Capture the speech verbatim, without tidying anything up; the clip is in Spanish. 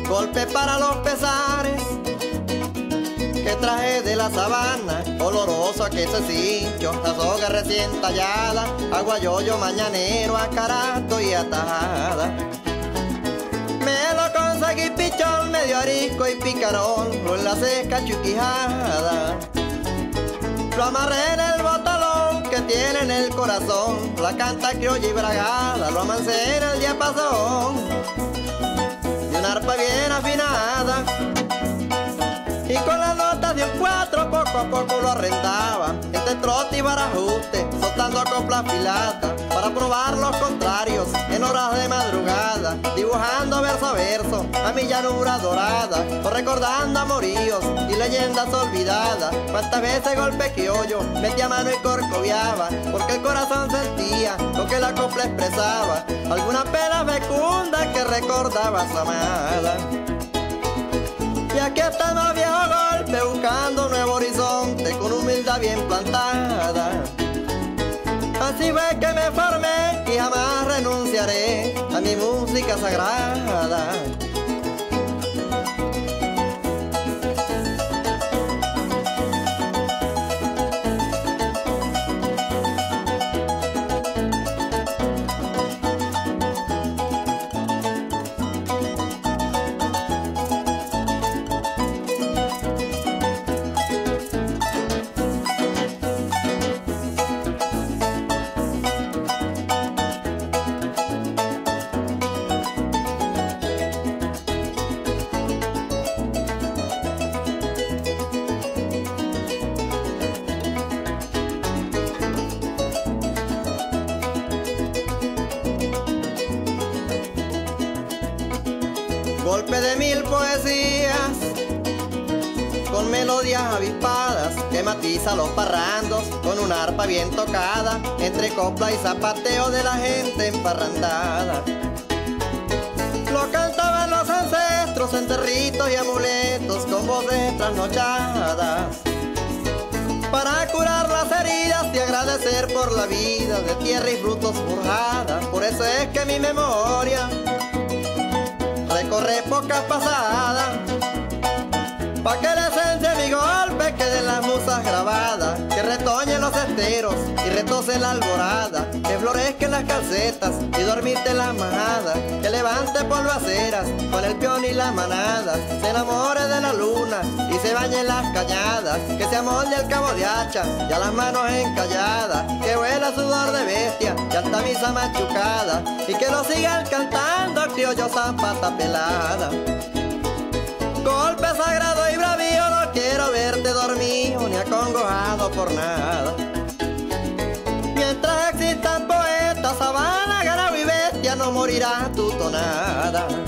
golpe para los pesares que traje de la sabana, oloroso a queso cincho, la soga recién tallada, aguayoyo mañanero, acarato y atajada. Me lo conseguí pichón, medio arisco y picarón, lo enlacé cachuquijada. Lo amarré en el botalón que tiene en el corazón, la canta criolla y bragada, lo amancé en el diapasón de una arpa bien afinada. Y con las notas de un cuatro poco a poco lo arrendaba, entre trote y barajuste, soltando coplas pilatas, para probar los contrarios en horas de madrugada, dibujando verso a verso a mi llanura dorada, o recordando amoríos y leyendas olvidadas. Cuántas veces golpe criollo metía mano y corcoviaba, porque el corazón sentía lo que la copla expresaba, alguna pena fecunda que recordaba a su amada. Y aquí estamos viejo golpe buscando un nuevo horizonte con humildad bien plantada. Así fue que me formé y jamás renunciaré a mi música sagrada. Golpe de mil poesías con melodías avispadas que matiza los parrandos con una arpa bien tocada, entre copla y zapateo de la gente emparrandada. Lo cantaban los ancestros en territos y amuletos con voces trasnochadas, para curar las heridas y agradecer por la vida de tierra y frutos forjadas. Por eso es que mi memoria recorre épocas pasadas, pa' que la esencia de mi golpe quede en las musas grabadas, que retoñen los esteros y retose la alborada, que florezcan las calcetas y dormirte las majadas, que levante polvaceras con el peón y la manada, se enamore de la luna y se bañe en las cañadas, que se amolde el cabo de hacha y a las manos encalladas, que huela sudor de bestia y alta misa machucada, y que lo sigan cantando criollo zapata pelada. Golpe sagrado y bravío, no quiero verte dormido ni acongojado por nada. Mientras existan poetas, sabana, ganado y bestia, no morirá tu tonada.